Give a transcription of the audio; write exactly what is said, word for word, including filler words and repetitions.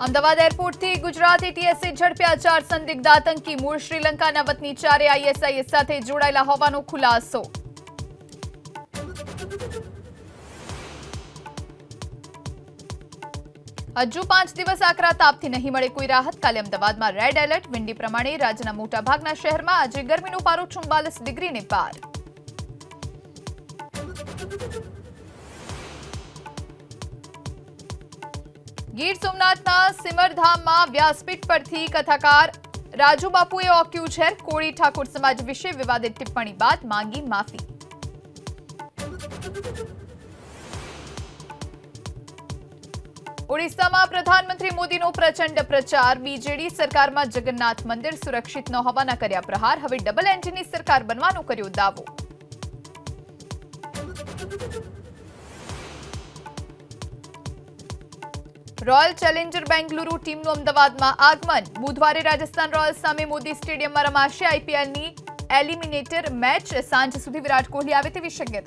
અમદાવાદ એરપોર્ટથી ગુજરાત એટીએસે ઝડપ્યા ચાર સંદિગ્ધ આતંકી મૂળ શ્રીલંકાના વતની ચારે આઈએસઆઈએસ સાથે જોડાયેલા હોવાનો ખુલાસો। હજુ પાંચ દિવસ આકરા તાપથી નહીં મળે કોઈ રાહત। કાલે અમદાવાદમાં રેડ એલર્ટ। વિંડી પ્રમાણે રાજ્યના મોટાભાગના શહેરમાં આજે ગરમીનો પારો ચુમ્બાલીસ ડિગ્રીને પાર। ગીર સોમનાથના સિમરધામમાં વ્યાસપીઠ પરથી કથાકાર રાજુ બાપુએ ઓક્યું ઝેર। કોળી ઠાકોર સમાજ વિશે વિવાદિત ટિપ્પણી બાદ માંગી માફી। ઓડિશામાં પ્રધાનમંત્રી મોદીનો પ્રચંડ પ્રચાર। બીજેડી સરકારમાં જગન્નાથ મંદિર સુરક્ષિત ન હોવાના કર્યા પ્રહાર। હવે ડબલ એન્જિનની સરકાર બનવાનો કર્યો દાવો। રોયલ ચેલેન્જર બેંગલુરુ ટીમનું અમદાવાદમાં આગમન। બુધવારે રાજસ્થાન રોયલ્સ સામે મોદી સ્ટેડિયમમાં રમાશે આઈપીએલની એલિમિનેટર મેચ। સાંજ સુધી વિરાટ કોહલી આવે તેવી શક્યતા।